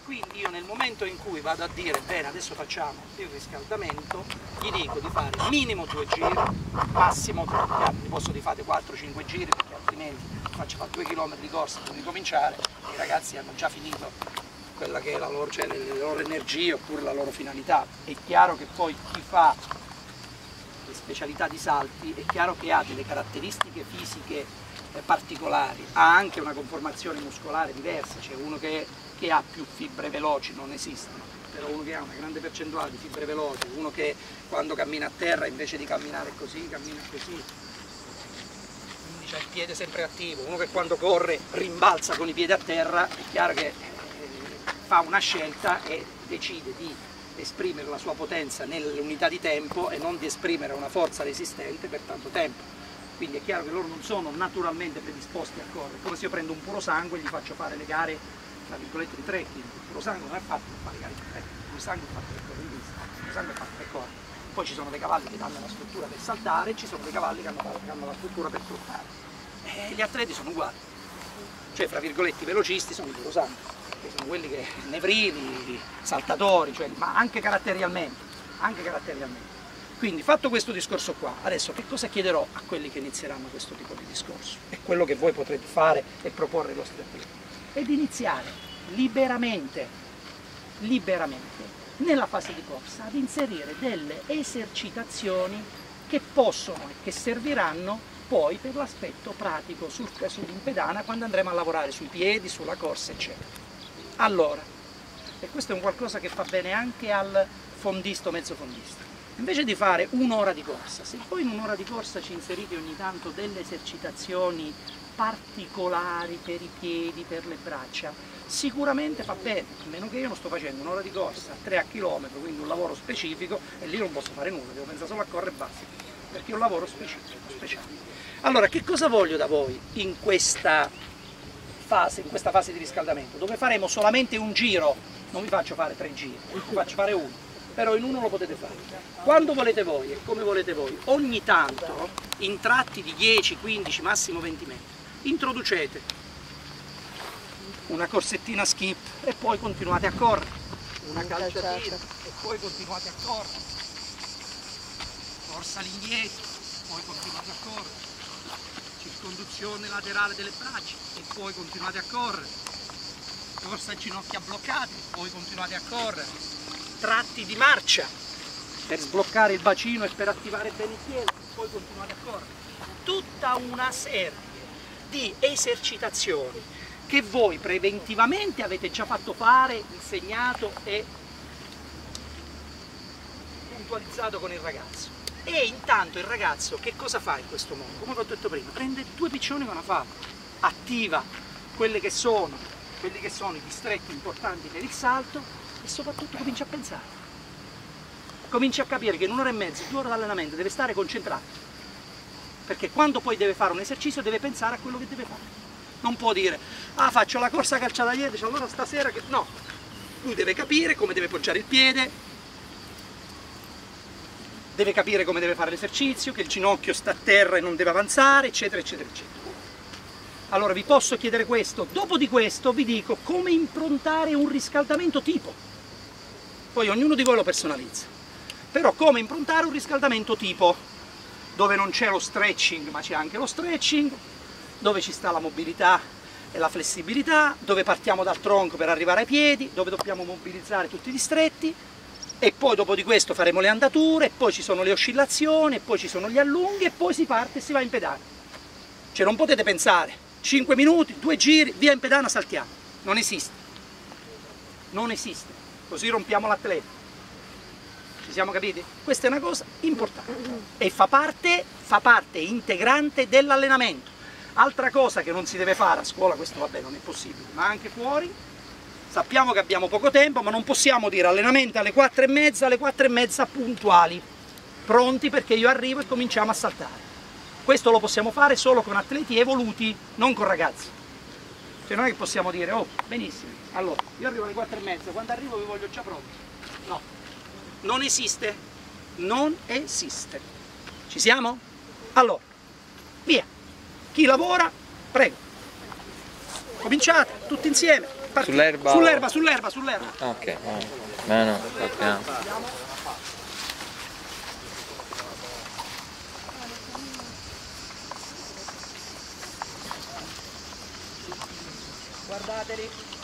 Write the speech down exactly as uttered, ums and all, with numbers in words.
quindi io nel momento in cui vado a dire bene adesso facciamo il riscaldamento, gli dico di fare minimo due giri, massimo tre, gli posso di fare quattro cinque giri perché altrimenti faccio fare due chilometri di corsa per ricominciare, i ragazzi hanno già finito quella che è la loro, cioè le loro energie oppure la loro finalità. È chiaro che poi chi fa le specialità di salti è chiaro che ha delle caratteristiche fisiche particolari, ha anche una conformazione muscolare diversa, c'è uno che, che ha più fibre veloci, non esistono, però uno che ha una grande percentuale di fibre veloci, uno che quando cammina a terra invece di camminare così, cammina così, quindi c'ha il piede sempre attivo, uno che quando corre rimbalza con i piedi a terra, è chiaro che eh, fa una scelta e decide di esprimere la sua potenza nelle unità di tempo e non di esprimere una forza resistente per tanto tempo. Quindi è chiaro che loro non sono naturalmente predisposti a correre, come se io prendo un puro sangue e gli faccio fare le gare, tra virgolette, di trekking. Il puro sangue non è fatto per fare le gare di trekking, il puro sangue è fatto per correre in pista, il puro sangue è fatto per correre. Poi ci sono dei cavalli che hanno la struttura per saltare e ci sono dei cavalli che hanno, che hanno la struttura per trottare. E gli atleti sono uguali, cioè fra virgolette i velocisti sono il puro sangue, che sono quelli che, nevrini, saltatori, cioè, ma anche caratterialmente, anche caratterialmente. Quindi fatto questo discorso qua, adesso che cosa chiederò a quelli che inizieranno questo tipo di discorso? È quello che voi potrete fare e proporre ai vostri atleti. Ed iniziare liberamente, liberamente, nella fase di corsa, ad inserire delle esercitazioni che possono e che serviranno poi per l'aspetto pratico sul, sull'impedana quando andremo a lavorare sui piedi, sulla corsa, eccetera. Allora, e questo è un qualcosa che fa bene anche al fondista o mezzo fondista. Invece di fare un'ora di corsa, se poi in un'ora di corsa ci inserite ogni tanto delle esercitazioni particolari per i piedi, per le braccia, sicuramente fa bene, a meno che io non sto facendo un'ora di corsa, tre a chilometro, quindi un lavoro specifico, e lì non posso fare nulla, devo pensare solo a correre e basta, perché è un lavoro specifico, speciale. Allora, che cosa voglio da voi in questa fase, in questa fase di riscaldamento, dove faremo solamente un giro? Non vi faccio fare tre giri, vi faccio fare uno. Però in uno lo potete fare. Quando volete voi e come volete voi, ogni tanto, in tratti di dieci, quindici, massimo venti metri, introducete una corsettina skip e poi continuate a correre, una calciatina e poi continuate a correre, corsa all'indietro, poi continuate a correre, circonduzione laterale delle braccia e poi continuate a correre, corsa a ginocchia bloccate, poi continuate a correre, tratti di marcia per sbloccare il bacino e per attivare bene il piede, poi continuate a correre. Tutta una serie di esercitazioni che voi preventivamente avete già fatto fare, insegnato e puntualizzato con il ragazzo. E intanto il ragazzo che cosa fa in questo modo? Come ho detto prima, prende due piccioni con una fava, attiva quelle che sono, quelli che sono i distretti importanti per il salto, e soprattutto comincia a pensare, comincia a capire che in un'ora e mezza, due ore di allenamento deve stare concentrato, perché quando poi deve fare un esercizio deve pensare a quello che deve fare, non può dire ah faccio la corsa calciata ieri, allora stasera che no, lui deve capire come deve poggiare il piede, deve capire come deve fare l'esercizio, che il ginocchio sta a terra e non deve avanzare, eccetera eccetera eccetera. Allora vi posso chiedere questo, dopo di questo vi dico come improntare un riscaldamento tipo. Poi ognuno di voi lo personalizza. Però come improntare un riscaldamento tipo, dove non c'è lo stretching ma c'è anche lo stretching, dove ci sta la mobilità e la flessibilità, dove partiamo dal tronco per arrivare ai piedi, dove dobbiamo mobilizzare tutti i distretti, e poi dopo di questo faremo le andature, e poi ci sono le oscillazioni, e poi ci sono gli allunghi, e poi si parte e si va in pedana. Cioè non potete pensare cinque minuti, due giri, via in pedana, saltiamo. Non esiste. Non esiste. Così rompiamo l'atleta. Ci siamo capiti? Questa è una cosa importante e fa parte, fa parte integrante dell'allenamento. Altra cosa che non si deve fare a scuola, questo vabbè non è possibile, ma anche fuori, sappiamo che abbiamo poco tempo, ma non possiamo dire allenamento alle quattro e mezza, alle quattro e mezza puntuali, pronti perché io arrivo e cominciamo a saltare. Questo lo possiamo fare solo con atleti evoluti, non con ragazzi. Cioè non è che possiamo dire, oh, benissimo, allora, io arrivo alle quattro e mezza, quando arrivo vi voglio già pronti. No, non esiste, non esiste. Ci siamo? Allora, via. Chi lavora, prego. Cominciate, tutti insieme. Sull'erba? Sull'erba, sull'erba, sull'erba. Ok, no, no, partiamo. Guardateli.